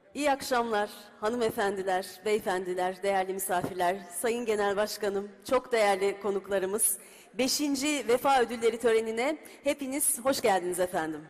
İyi akşamlar hanımefendiler, beyefendiler, değerli misafirler, Sayın Genel Başkanım, çok değerli konuklarımız. 5. Vefa Ödülleri törenine hepiniz hoş geldiniz efendim.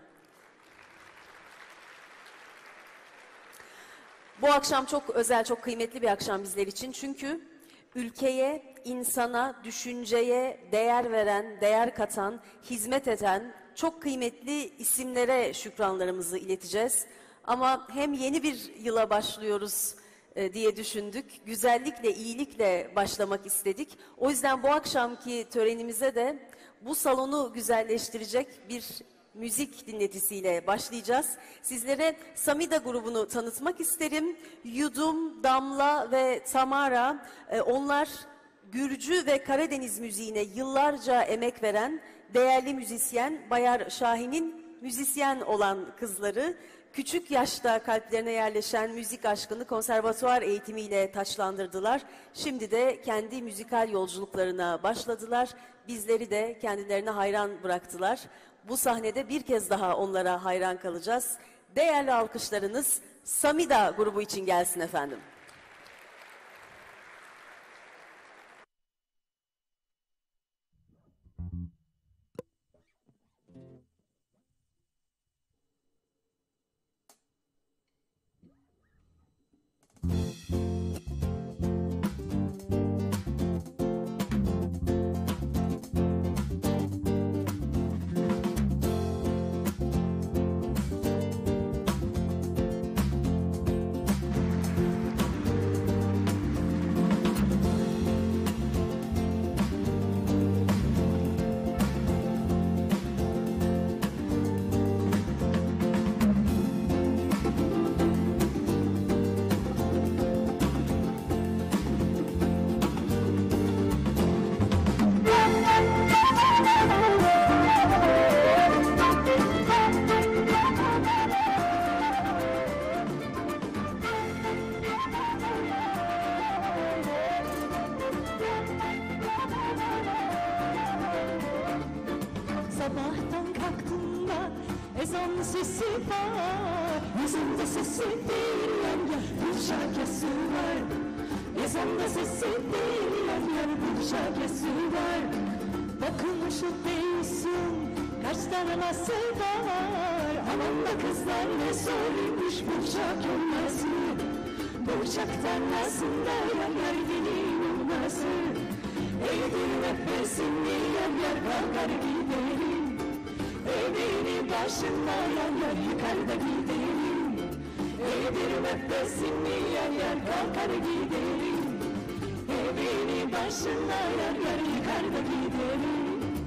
Bu akşam çok özel, çok kıymetli bir akşam bizler için. Çünkü ülkeye, insana, düşünceye değer veren, değer katan, hizmet eden çok kıymetli isimlere şükranlarımızı ileteceğiz. Ama hem yeni bir yıla başlıyoruz diye düşündük. Güzellikle, iyilikle başlamak istedik. O yüzden bu akşamki törenimize de bu salonu güzelleştirecek bir müzik dinletisiyle başlayacağız. Sizlere Samida grubunu tanıtmak isterim. Yudum, Damla ve Tamara, onlar Gürcü ve Karadeniz müziğine yıllarca emek veren değerli müzisyen Bayar Şahin'in müzisyen olan kızları. Küçük yaşta kalplerine yerleşen müzik aşkını konservatuvar eğitimiyle taçlandırdılar. Şimdi de kendi müzikal yolculuklarına başladılar. Bizleri de kendilerine hayran bıraktılar. Bu sahnede bir kez daha onlara hayran kalacağız. Değerli alkışlarınız Samida grubu için gelsin efendim. Sabahtan kalktığında ezan sesi var, yüzünde sesi değil yan yar bir şakesi var. Ezanda sesi değil yan yar bir şakesi var. Bakılmışı değilsin kaç tane nasıl var. Aman da kızlar ne soruymuş bıçak olması. Bıçaktan nasıl da yan yar gelin olması. Eğdir nefesini yan yar kalkar giderim. Beni başına yan yar yıkar da giderim. Eğdir nefesini yan yar kalkar giderim. Beni başına yan yar yıkar da giderim.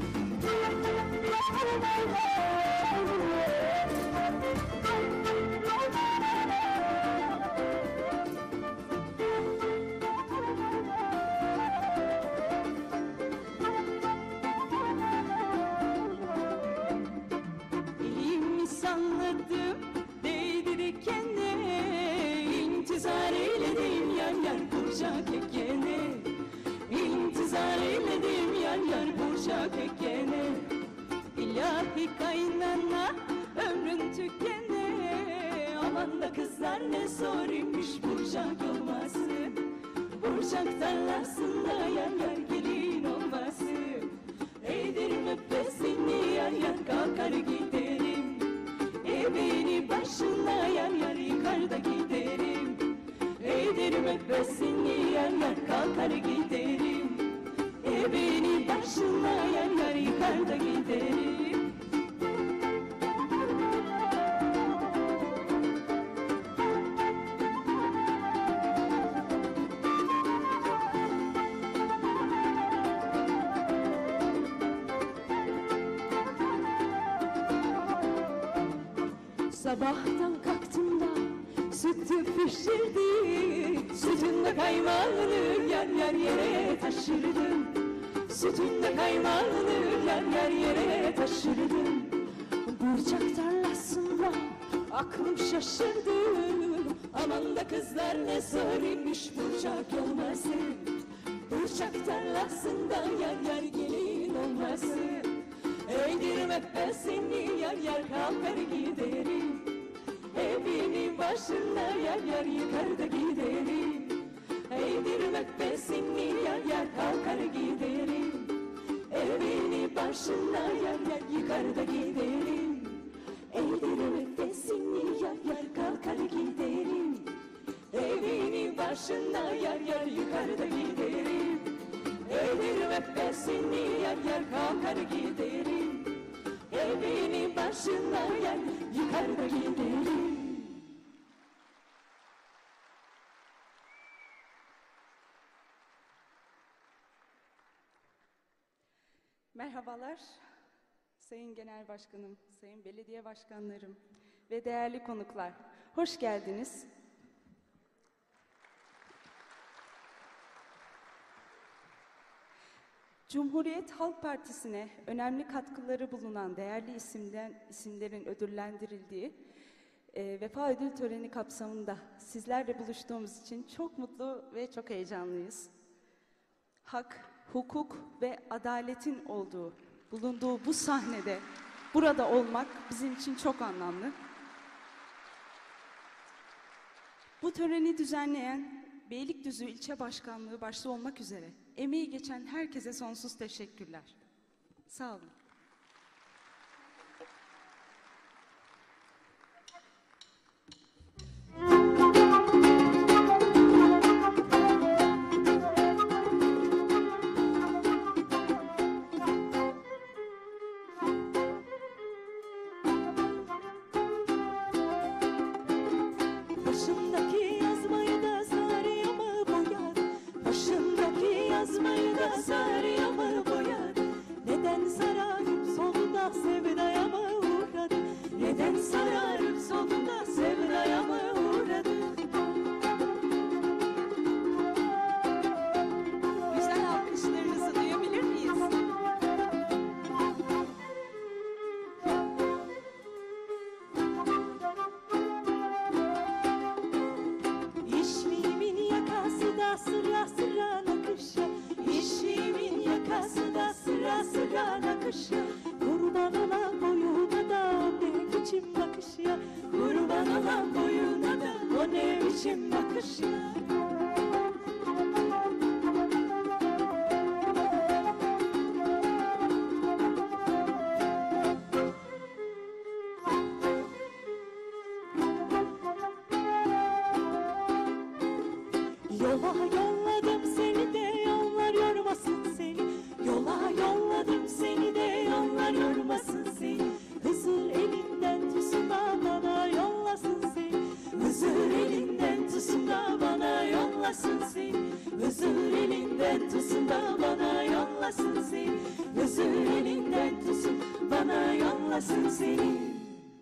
Anladım, değdirirken intizar eyledim yan yar burcak ekene. İntizar eyledim yan yar burcak ekene. İlahi kaynana ömrün tükene. Aman da kızlar ne zoruymuş burcak olması. Burcak tarlasında yan yar gelin olması. Eğdirim öpesini yan yar kalkar giderim. Beni başına yan yar yıkar da giderim. Eğdirim öpesini yan yar kalkar giderim. Beni başına yan yar yıkar da giderim. Sabahtan kalktığımda sütü pişirdi. Sütünde kaymağını yer yer yere taşırdım. Sütünde kaymağını yer yer yere taşırdım. Burcak tarlasında aklım şaşırdı. Aman da kızlar ne zoruymuş burcak olması. Burcak tarlasında yer yer gelin olması. Eğdirim öpesini yer yer kalkar giderim. Beni başında yer yer yıkar da giderim. Eğdirmek besini yer yer kalkar giderim. Evini başında yer yer yıkar da giderim. Eğdirmek besini yer yer kalkar giderim. Evini başında yer yer yıkar da giderim. Eğdirmek besini yer yer kalkar giderim. Evini başında yer yıkar da giderim. Merhabalar, Sayın Genel Başkanım, Sayın Belediye Başkanlarım ve değerli konuklar. Hoş geldiniz. Cumhuriyet Halk Partisi'ne önemli katkıları bulunan değerli isimlerin ödüllendirildiği vefa ödül töreni kapsamında sizlerle buluştuğumuz için çok mutlu ve çok heyecanlıyız. Hak, hukuk ve adaletin bulunduğu bu sahnede burada olmak bizim için çok anlamlı. Bu töreni düzenleyen Beylikdüzü İlçe Başkanlığı başta olmak üzere emeği geçen herkese sonsuz teşekkürler. Sağ olun. Başındaki yazmayı da sarıya mı boyar? Başındaki yazmayı da sarıya mı boyar? Neden sararıp solunda sevdaya mı uğradı? Neden sararıp solunda sevdaya mı uğradı? Güzel alkışlarınızı duyabilir miyiz? İşliğimin yakası da sıra sıra nakışa. İşliğimin yakası da sıra sıra nakışa. Kurban olan boyuna da o ne biçim bakış ya. Kurban olan boyuna da o ne biçim bakış ya. Yola yolladım seni de yollar yormasın seni. Yola yolladım seni de yollar yormasın seni. Hızır elinden tutsun da bana yollasın seni. Hızır elinden tutsun da bana yollasın seni. Hızır elinden tutsun da bana yollasın seni. Hızır elinden tutsun bana yollasın seni.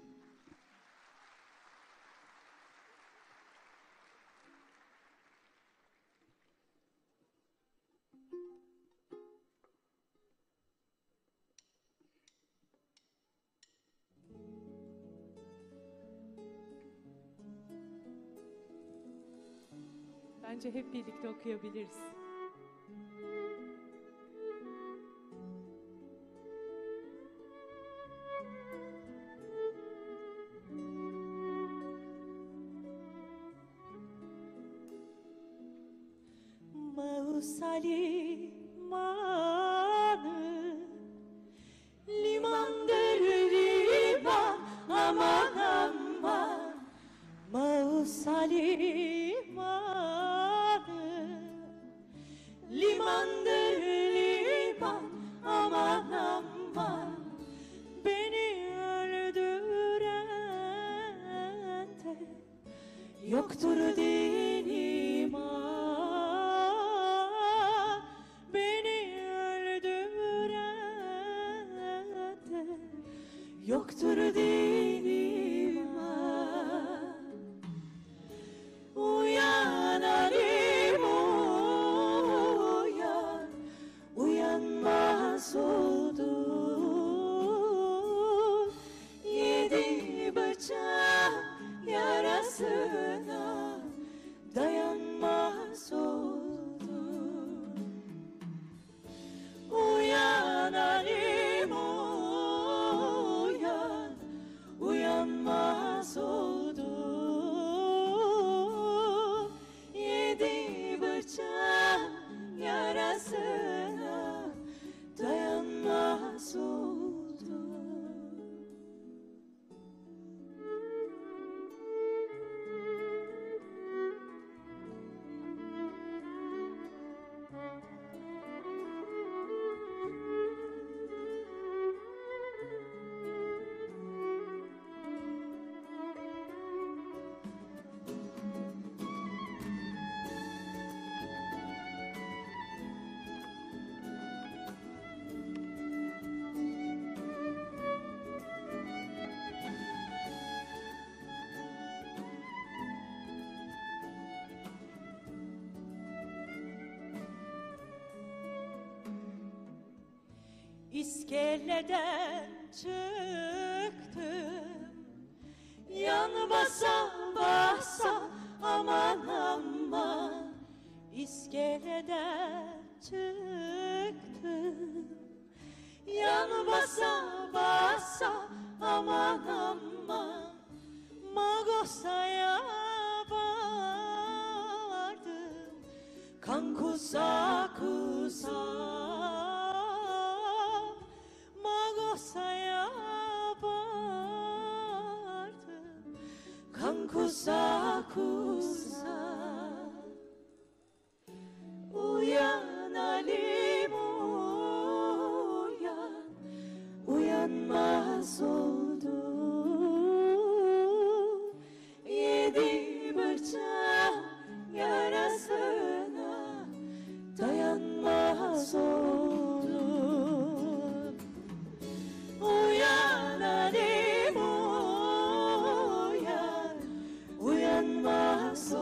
Bence hep birlikte okuyabiliriz. Mausali limanı, limandır liman, aman aman. Mausali limanı, limandır liman, aman aman. Beni öldüren de yoktur din iman. Beni öldüren de yoktur din iman. Uyan Halim uyan, uyanmaz oldun. Yedi bıçak yarasına dayanmaz oldun. Uyan Halim uyan, uyanmaz oldun. İskeleden çıktım, yan basa basa aman aman. İskeleden çıktım, yan basa basa aman aman. Magosa'ya vardım, kan kusa kusa. Magosa'ya vardım, kan kusa kusa. Uyan Halim uyan, uyanmaz oldu. Yedi bıçak yarasına dayanmaz oldum. Uyan Halim uyan, uyanmaz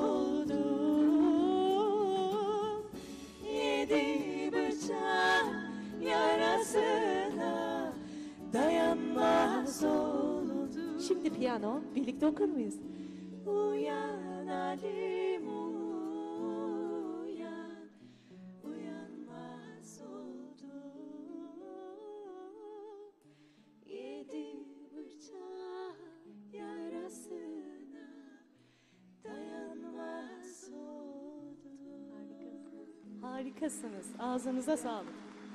oldum. Yedi bıçak yarasına dayanmaz oldum. Şimdi piyano, birlikte okur muyuz? Uyan Halim uyan, uyanmaz oldum. Yedi bıçak yarasına dayanmaz oldum. Harikasınız. Ağzınıza sağlık.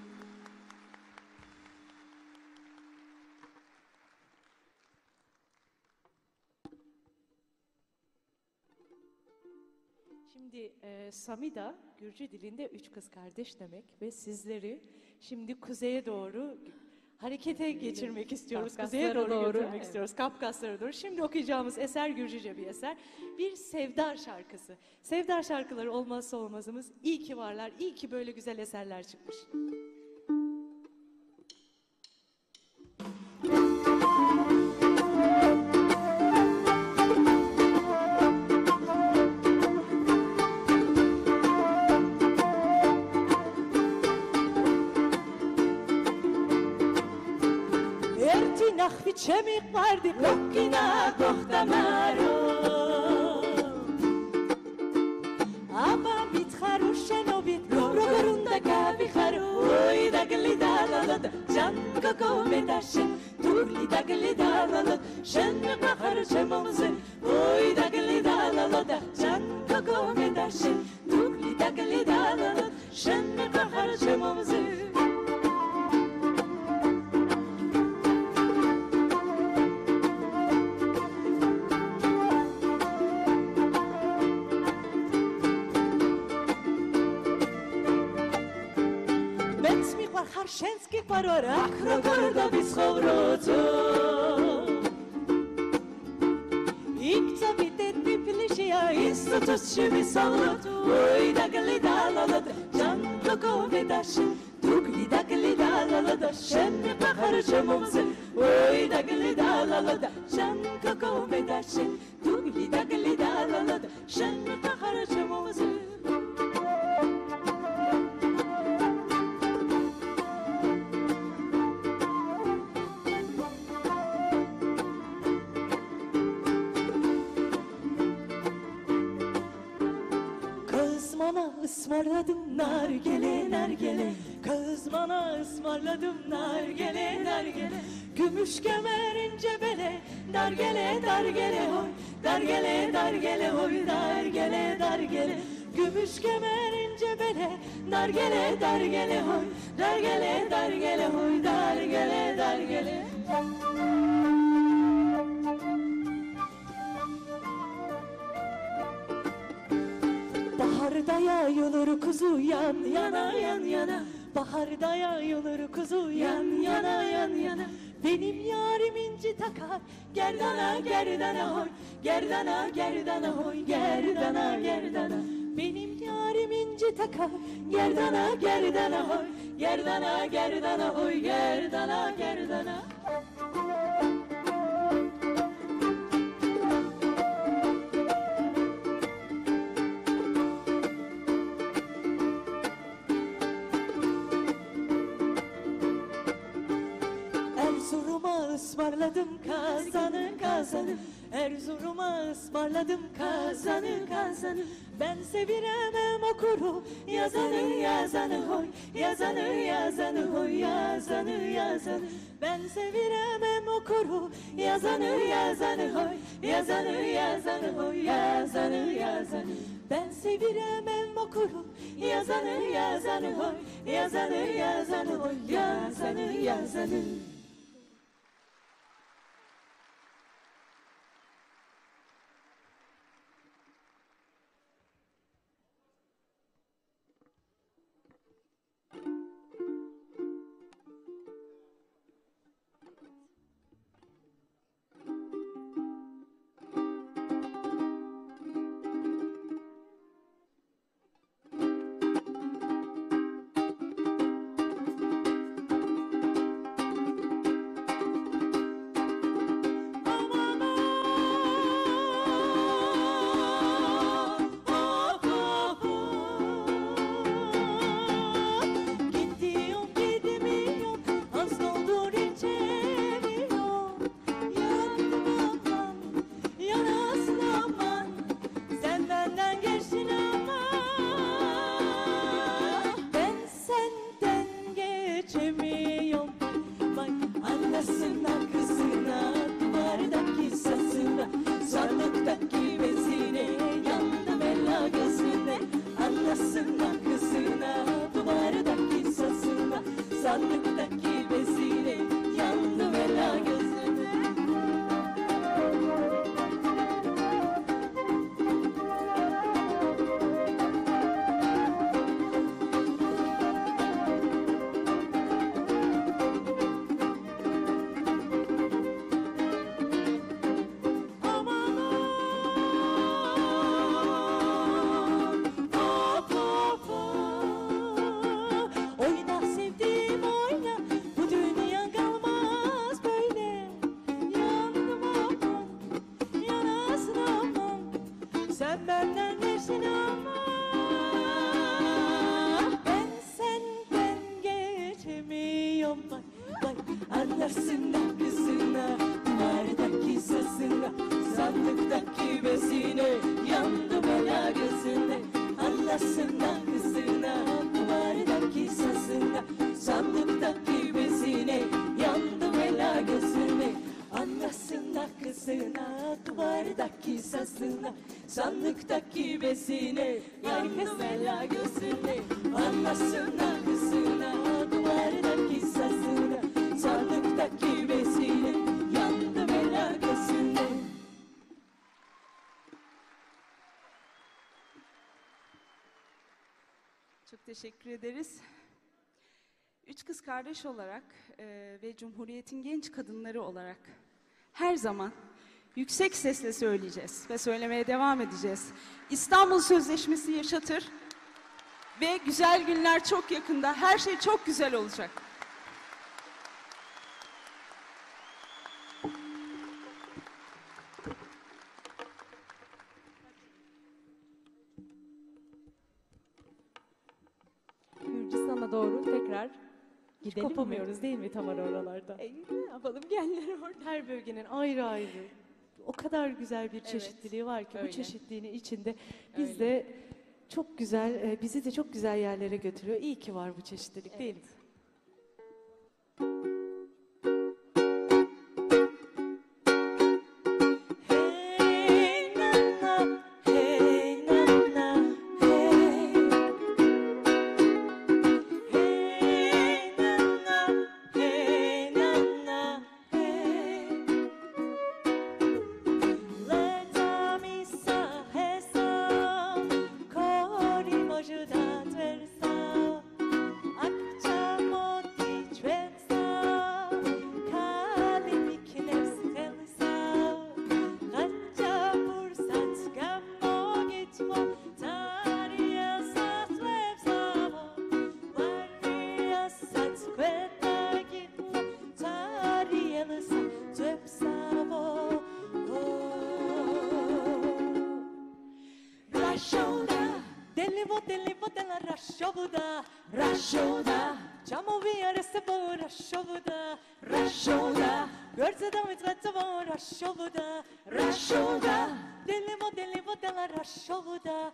Şimdi Samida, Gürcü dilinde 3 kız kardeş demek ve sizleri şimdi kuzeye doğru harekete geçirmek istiyoruz. Kuzeye doğru götürmek istiyoruz. Kafkaslara doğru. Şimdi okuyacağımız eser Gürcüce bir eser. Bir Sevdar şarkısı. Sevdar şarkıları olmazsa olmazımız. İyi ki varlar, iyi ki böyle güzel eserler çıkmış. Çemik vardı kokkina kohtamaro. Ama bit haruşen o bit rogarunda gavi haru. Oy dagli dalalad can koko medaşen. Tugli dagli dalalad şen bahar çemamızı. Oy dagli dalalad can koko medaşen. Tugli dagli dalalad şen bahar çemamızı. Harshenski parora akrokorda bishovroto. İkta bitet biplişiya institut şivi savroto. Oy dagli dalalad can koko vedaşin. Dugli dagli dalalad şen bahar çamımızı. Oy dagli dalalad can koko vedaşin. Dugli dagli dalalad şen bahar çamımızı. Ismarladım nargele nargele. Kız bana ısmarladım nargele nargele. Gümüş kemer ince bele. Dargele dargele hoy. Dargele dargele hoy. Dargele dargele. Gümüş kemer ince bele. Dargele dargele hoy. Dargele dargele hoy. Dargele dargele. Baharda yayılır kuzu yan yana yan yana. Baharda yayılır kuzu yan yana yan yana. Benim yarim inci takar gerdana gerdana hoy. Gerdana gerdana hoy. Gerdana gerdana. Benim yarim inci takar gerdana gerdana hoy. Gerdana gerdana hoy. Gerdana gerdana. yazanı, Erzurum'a ısmarladım kazanı kazanı. Ben seviremem okuru, yazanı yazanı hoy, yazanı yazanı hoy, yazanı yazanı. Ben seviremem okuru, yazanı yazanı hoy, yazanı yazanı hoy, yazanı yazanı. Ben seviremem okuru, yazanı yazanı hoy, yazanı yazanı hoy, yazanı yazanı. Sandıktaki bezine yandım ela gözüne. Sen benden geçtin ama ben senden geçemiyorum. Vay vay anlarsın da kızına, duvardaki sesine, sandıktaki bezine, yandım ela gözüne. Anlarsın da kızına, duvardaki sesine, sandıktaki bezine, yandım ela gözüne. Anlasın da kızına, duvardaki sesine, sandıktaki bezine, yandım ela gözüne. Anlasın da kızına, duvardaki sesine, sandıktaki bezine, yandım ela gözüne. Çok teşekkür ederiz. Üç kız kardeş olarak ve Cumhuriyet'in genç kadınları olarak her zaman yüksek sesle söyleyeceğiz ve söylemeye devam edeceğiz. İstanbul Sözleşmesi yaşatır ve güzel günler çok yakında. Her şey çok güzel olacak. Gürcistan'a doğru tekrar gidelim. Kopamıyoruz değil mi Tamara oralarda? Ne yapalım, geller orada. Her bölgenin ayrı ayrı o kadar güzel bir çeşitliliği var ki öyle. bu çeşitliliğin içinde biz de çok güzel, bizi de çok güzel yerlere götürüyor. İyi ki var bu çeşitlilik değil mi? Hey nana, hey nana, hey. Hey nana, hey nana, hey. Leta misa hesa, kori mojuda tversa, akça moti tversa, kalibik nevstelsa, kaçça fursat gammo gitmo, tariya sat vevsamo, variya sat kveta gitmo, tariya sat vevsamo. Rashoda, Deli vo della rashovuda. Rashoda, Chamo via reste vo rashovuda. Rashoda, Görse da mitrata vo rashovuda. Rashoda, Deli vo della rashovuda.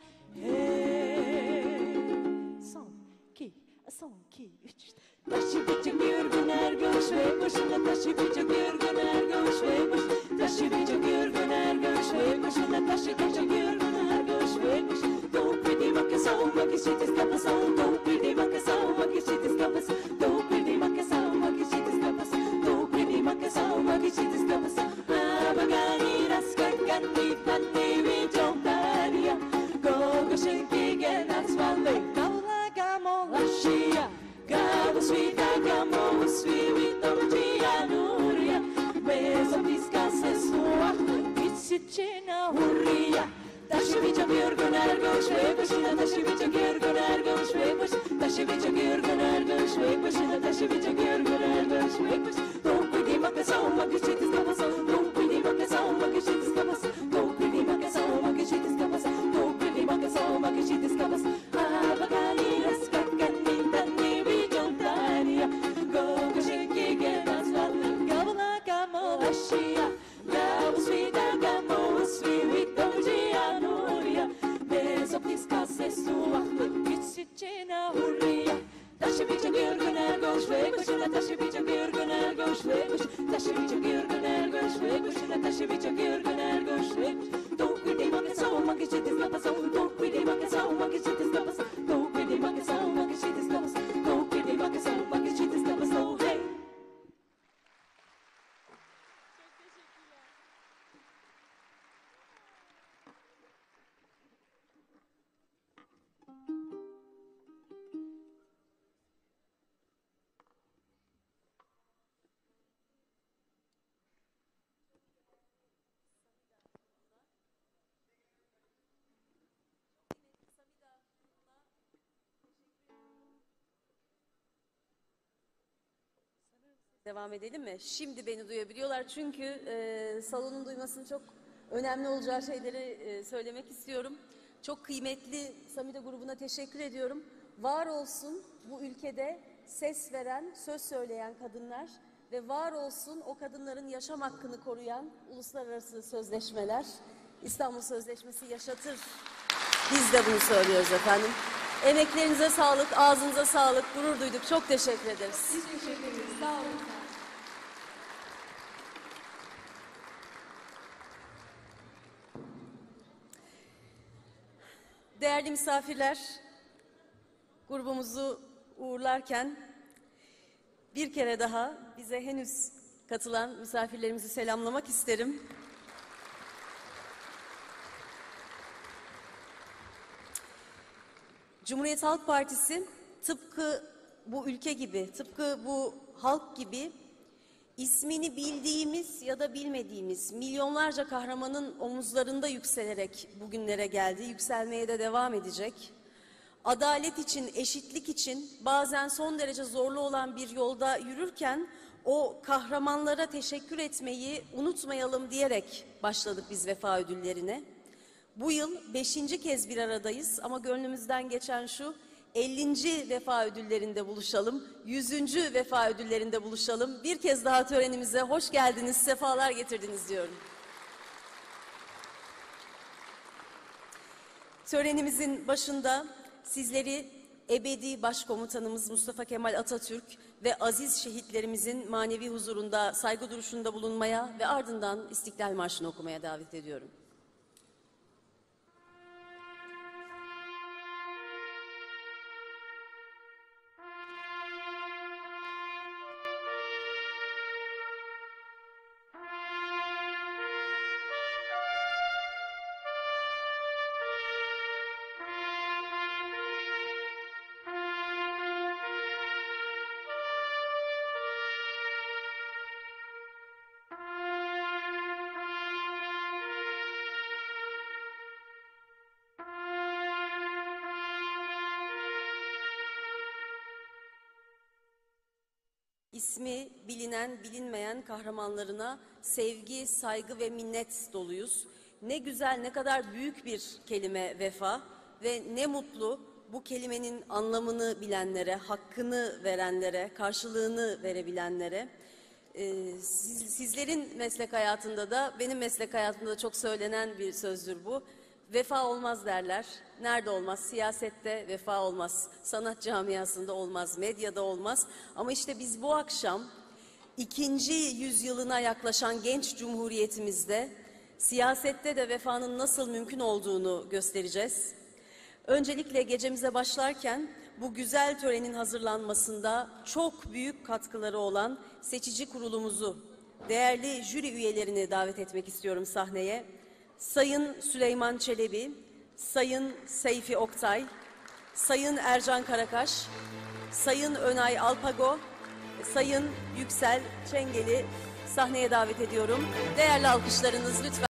Son, ki, üç. taşı biçik yürgün ergüç ve başına taşı biçik yürgün ergüç ve baş. Taşı biçik yürgün ergüç ve başına taşı biçik yürgün ergüç ve baş. Don't pretty monkey so monkey shit is kapas. Don't pretty monkey so monkey shit is kapas. Don't pretty monkey so monkey shit is kapas. Don't pretty monkey so monkey shit is kapas. Abagani raskakani tanni vi jomtania. Gogo shinki genats valle. Kavla gamo Lascia, Gabo svita, gamo svivita, gia nuria, beso pisca sesua, içine hurria, taşı biçak yürgün ergüç ve başına taşı biçak yürgün ergüç ve baş, taşı biçak yürgün ergüç ve başına taşı biçak yürgün ergüç ve baş. Don't pretty monkey so monkey shit is kapas. Don't pretty monkey so monkey shit is kapas. Don't pretty monkey so monkey shit is kapas. Don't pretty monkey so monkey shit is kapas. Abagani raskakani tanni vi jomtania. Gogo shinki genats valle. Kavla gamo Lascia, Gabo svita, gamo svivita, gia nuria, beso pisca sesua, içine hurria. Taşı biçak yürgün ergüç ve başına taşı biçak yürgün ergüç ve baş. Taşı biçak yürgün ergüç ve başına taşı biçak yürgün ergüç ve baş. Don't pretty monkey so monkey shit is kapas. Don't pretty monkey so monkey shit is kapas. Don't pretty monkey so monkey shit is kapas. Don't pretty monkey so monkey shit is kapas. Oh hey. Devam edelim mi? Şimdi beni duyabiliyorlar çünkü salonun duymasının çok önemli olacağı şeyleri söylemek istiyorum. Çok kıymetli Samida grubuna teşekkür ediyorum. Var olsun bu ülkede ses veren, söz söyleyen kadınlar ve var olsun o kadınların yaşam hakkını koruyan uluslararası sözleşmeler. İstanbul Sözleşmesi yaşatır. Biz de bunu söylüyoruz efendim. Emeklerinize sağlık, ağzınıza sağlık, gurur duyduk. Çok teşekkür ederiz. Biz teşekkür ederiz. Sağ olun. Değerli misafirler, grubumuzu uğurlarken bir kere daha bize henüz katılan misafirlerimizi selamlamak isterim. Cumhuriyet Halk Partisi tıpkı bu ülke gibi, tıpkı bu halk gibi ismini bildiğimiz ya da bilmediğimiz milyonlarca kahramanın omuzlarında yükselerek bugünlere geldi, yükselmeye de devam edecek. Adalet için, eşitlik için bazen son derece zorlu olan bir yolda yürürken o kahramanlara teşekkür etmeyi unutmayalım diyerek başladık biz vefa ödüllerine. Bu yıl 5. kez bir aradayız ama gönlümüzden geçen şu, 50. vefa ödüllerinde buluşalım, 100. vefa ödüllerinde buluşalım. Bir kez daha törenimize hoş geldiniz, sefalar getirdiniz diyorum. Törenimizin başında sizleri ebedi başkomutanımız Mustafa Kemal Atatürk ve aziz şehitlerimizin manevi huzurunda saygı duruşunda bulunmaya ve ardından İstiklal Marşı'nı okumaya davet ediyorum. İsmi bilinen, bilinmeyen kahramanlarına sevgi, saygı ve minnet doluyuz. Ne güzel, ne kadar büyük bir kelime vefa. ve ne mutlu bu kelimenin anlamını bilenlere, hakkını verenlere, karşılığını verebilenlere. Sizlerin meslek hayatında da, benim meslek hayatımda da çok söylenen bir sözdür bu. Vefa olmaz derler. Nerede olmaz? Siyasette vefa olmaz. Sanat camiasında olmaz, medyada olmaz. Ama işte biz bu akşam 2. yüzyılına yaklaşan genç cumhuriyetimizde siyasette de vefanın nasıl mümkün olduğunu göstereceğiz. Öncelikle gecemize başlarken bu güzel törenin hazırlanmasında çok büyük katkıları olan seçici kurulumuzu, değerli jüri üyelerini davet etmek istiyorum sahneye. Sayın Süleyman Çelebi, Sayın Seyfi Oktay, Sayın Ercan Karakaş, Sayın Önay Alpago, Sayın Yüksel Çengel'i sahneye davet ediyorum. Değerli alkışlarınız lütfen.